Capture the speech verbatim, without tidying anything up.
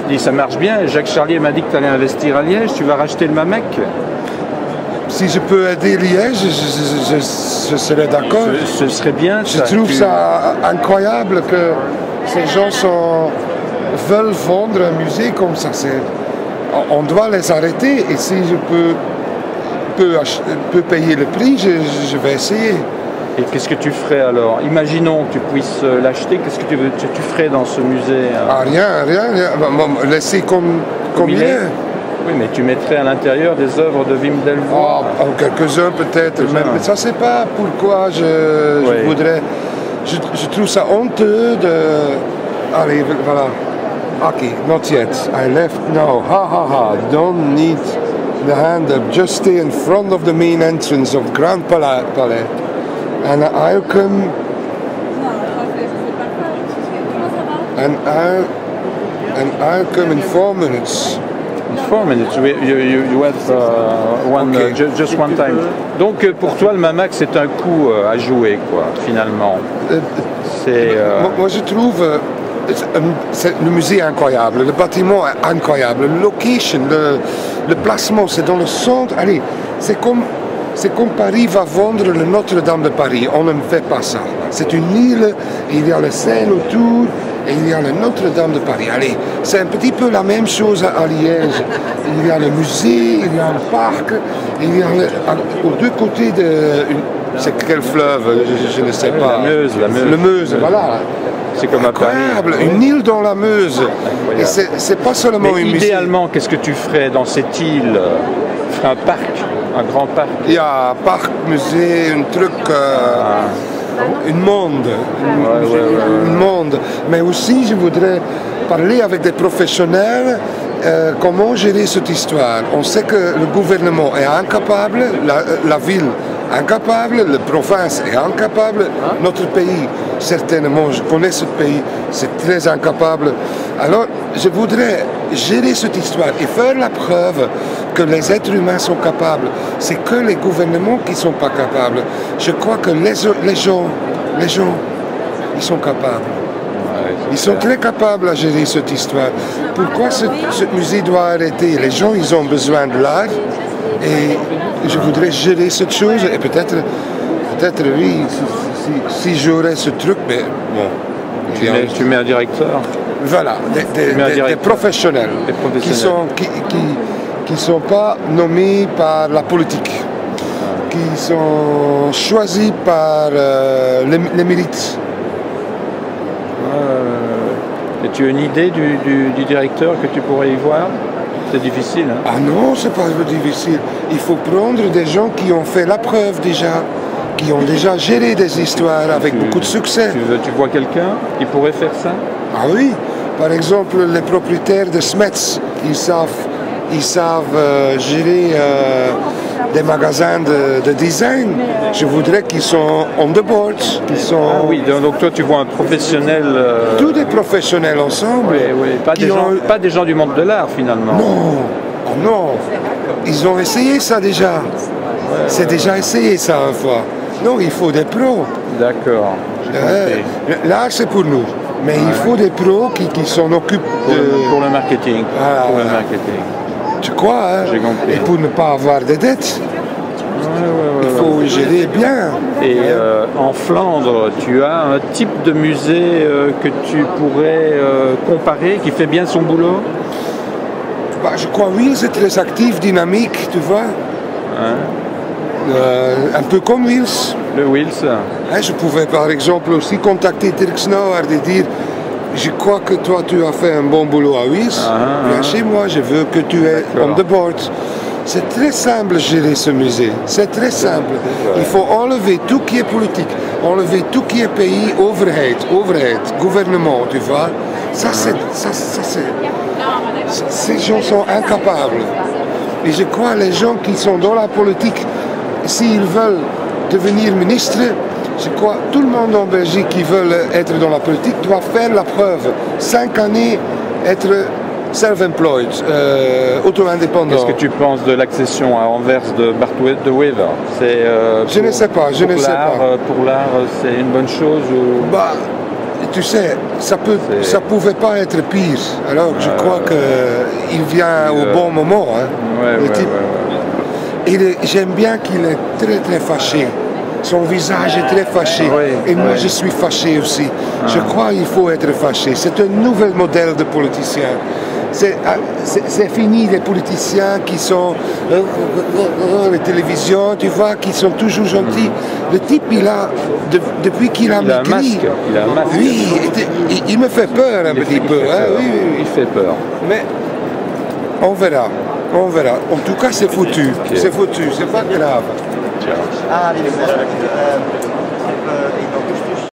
dit ça marche bien. Jacques Charlier m'a dit que tu allais investir à Liège. Tu vas racheter le Mamek? Si je peux aider Liège, je, je, je, je serais d'accord. Ce, ce serait bien. Je ça, trouve tu... ça incroyable que ces gens sont, veulent vendre un musée comme ça. On doit les arrêter. Et si je peux, peux, peux payer le prix, je, je vais essayer. Et qu'est-ce que tu ferais alors? Imaginons que tu puisses l'acheter. Qu'est-ce que tu, tu, tu ferais dans ce musée? Ah, rien, rien, rien. Bon, laisser comme, comme, comme il est. Oui, mais tu mettrais à l'intérieur des œuvres de Wim Delvoye. Oh, quelques-uns peut-être, quelques mais, mais ça c'est pas pourquoi je, je oui. voudrais. Je, je trouve ça honteux de. Allez, voilà. Ok, not yet. I left now. Ha ha ha. Don't need the hand up. Just stay in front of the main entrance of Grand Palais. And I'll come. And I'll. And I'll come in four minutes. Four minutes. You, you, you have uh, one, okay. uh, just, just one time. Donc pour toi, le Mamek, c'est un coup uh, à jouer, quoi, finalement. Euh, c'est. Euh... Moi, moi, je trouve. Euh, le musée est incroyable, le bâtiment est incroyable, le location, le, le placement, c'est dans le centre. Allez, c'est comme. C'est comme Paris va vendre le Notre-Dame de Paris. On ne fait pas ça. C'est une île, il y a le Seine autour, et il y a le Notre-Dame de Paris. Allez, c'est un petit peu la même chose à Liège. Il y a le musée, il y a le parc, il y a le, aux deux côtés de... C'est quel fleuve? Je, je ne sais pas. La Meuse, la Meuse. Le Meuse, voilà. C'est comme à Paris. Une île dans la Meuse. Et c'est pas seulement Mais une idéalement, qu'est-ce que tu ferais dans cette île? Tu ferais un parc, un grand parc. Il y a un parc, musée, un truc, euh, ah. une monde, une, ouais, ouais, ouais, une monde. Mais aussi, je voudrais parler avec des professionnels. Euh, comment gérer cette histoire? On sait que le gouvernement est incapable, la, la ville incapable, la province est incapable, notre pays, certainement, je connais ce pays, c'est très incapable. Alors, je voudrais gérer cette histoire et faire la preuve que les êtres humains sont capables. C'est que les gouvernements qui ne sont pas capables. Je crois que les, les gens, les gens, ils sont capables. Ils sont très capables à gérer cette histoire. Pourquoi ce, ce musée doit arrêter? Les gens, ils ont besoin de l'art et je voudrais gérer cette chose et peut-être, peut-être oui, si, si, si j'aurais ce truc, mais bon. Tu mets, tu mets un directeur? Voilà, des, des, des, directeur. des professionnels, des professionnels. qui sont qui, qui, qui sont pas nommés par la politique, qui sont choisis par euh, les, les mérites. Et tu as une idée du, du, du directeur que tu pourrais y voir? C'est difficile. Hein? Ah non, c'est pas difficile. Il faut prendre des gens qui ont fait la preuve déjà, qui ont déjà géré des histoires avec tu, beaucoup de succès. Tu, tu vois quelqu'un qui pourrait faire ça? Ah oui. Par exemple, les propriétaires de Smets, ils savent, ils savent euh, gérer euh, des magasins de, de design. Je voudrais qu'ils sont on the board. Qu'ils sont... Ah oui, donc toi tu vois un professionnel... Euh... Tous des professionnels ensemble. Oui, oui. Pas, des gens, ont... pas des gens du monde de l'art finalement. Non, oh non. Ils ont essayé ça déjà. Ouais, c'est ouais, déjà ouais. essayé ça une fois. Non, il faut des pros. D'accord. Euh, l'art c'est pour nous. Mais ouais. il faut des pros qui, qui s'en occupent pour, de... le, pour le marketing. Ah, pour le marketing. Tu crois, hein? J'ai compris. Et pour ne pas avoir de dettes, ouais, ouais, ouais, il faut ouais. gérer bien. Et euh, en Flandre, tu as un type de musée euh, que tu pourrais euh, comparer, qui fait bien son boulot? Bah, je crois oui, c'est très actif, dynamique, tu vois. Hein? Euh, un peu comme Wils. Le Wils. Hein, je pouvais par exemple aussi contacter Dirk Snauer et dire je crois que toi tu as fait un bon boulot à Wils. Ah, Viens ah. chez moi, je veux que tu es on the board. C'est très simple de gérer ce musée. C'est très simple. Il faut enlever tout qui est politique, enlever tout qui est pays, overheid, overheid, gouvernement, tu vois. Ça, c'est, ça, ça, c'est, ces gens sont incapables. Et je crois que les gens qui sont dans la politique, s'ils veulent devenir ministre, je crois que tout le monde en Belgique qui veut être dans la politique doit faire la preuve. Cinq années, être self-employed, euh, auto-indépendant. Qu'est-ce que tu penses de l'accession à Anvers de Bart de Wever? C'est, euh, Je ne sais pas, je ne sais pas. Pour l'art, c'est une bonne chose ou... Bah, tu sais, ça peut, ça pouvait pas être pire. Alors je crois qu'il vient au bon moment. Hein, ouais, le ouais, type. ouais, ouais. Et j'aime bien qu'il est très très fâché. Son visage est très fâché. Oui, et moi oui. je suis fâché aussi. Ah. Je crois qu'il faut être fâché. C'est un nouvel modèle de politicien. C'est fini les politiciens qui sont euh, euh, les télévisions, tu vois, qui sont toujours gentils. Mm. Le type, il a, de, depuis qu'il a il a un masque. Il a un masque. Oui, il, il me fait peur un il petit peu. Hein, oui, oui, oui. Il fait peur. Mais on verra. On verra. En tout cas, c'est foutu. Okay. C'est foutu. C'est pas grave. Ciao. Ah,